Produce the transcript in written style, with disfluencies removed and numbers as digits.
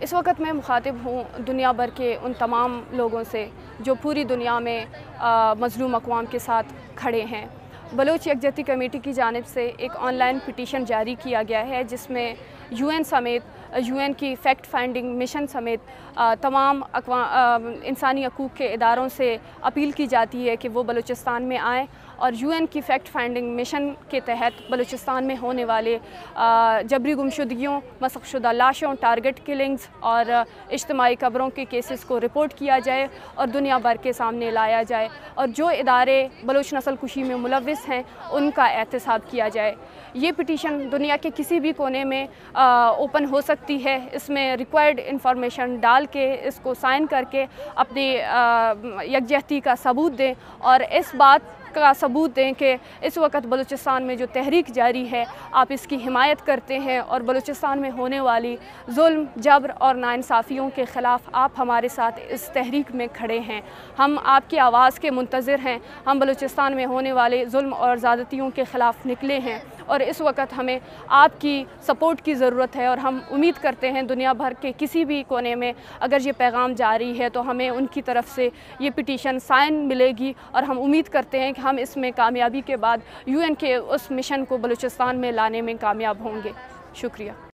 اس وقت میں مخاطب ہوں دنیا بھر کے ان تمام لوگوں سے جو پوری دنیا میں مظلوم اقوام کے ساتھ کھڑے ہیں۔ بلوچ یکجہتی کمیٹی کی جانب سے ایک آن لائن پٹیشن جاری کیا گیا ہے جس میں UN سمیت UN کی فیکٹ فائنڈنگ مشن سمیت تمام انسانی حقوق کے اداروں سے اپیل کی جاتی ہے کہ وہ بلوچستان میں آئیں اور UN کی فیکٹ فائنڈنگ مشن کے تحت بلوچستان میں ہونے والے جبری گمشدگیوں، مسخ شدہ لاشوں، ٹارگٹ کلنگز اور اجتماعی قبروں کے کیسز کو رپورٹ کیا جائے اور دنیا بھر کے سامنے لایا جائے اور جو ادارے بلوچ نسل کشی میں ملوث ہیں ان کا احتساب کیا جائے۔ یہ پٹیشن دنیا کے کسی بھی کونے میں اوپن ہو سکتی ہے۔ اس میں ریکوائرڈ انفارمیشن ڈال کے اس کو سائن کر کے اپنی یکجہتی کا ثبوت دیں اور اس بات کا ثبوت دیں کہ اس وقت بلوچستان میں جو تحریک جاری ہے آپ اس کی حمایت کرتے ہیں اور بلوچستان میں ہونے والی ظلم، جبر اور ناانصافیوں کے خلاف آپ ہمارے ساتھ اس تحریک میں کھڑے ہیں۔ ہم آپ کی آواز کے منتظر ہیں۔ ہم بلوچستان میں ہونے والے ظلم اور زیادتیوں کے خلاف نکلے ہیں اور اس وقت ہمیں آپ کی سپورٹ کی ضرورت ہے اور ہم امید کرتے ہیں دنیا بھر کے کسی بھی کونے میں اگر یہ پیغام جاری ہے تو ہمیں ان کی طرف سے یہ پٹیشن سائن ملے گی اور ہم امید کرتے ہیں کہ ہم اس میں کامیابی کے بعد UN کے اس مشن کو بلوچستان میں لانے میں کامیاب ہوں گے۔ شکریہ۔